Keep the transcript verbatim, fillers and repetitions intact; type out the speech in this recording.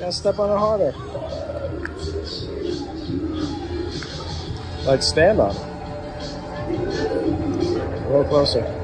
Gotta step on it harder. Like stand on it. A little closer.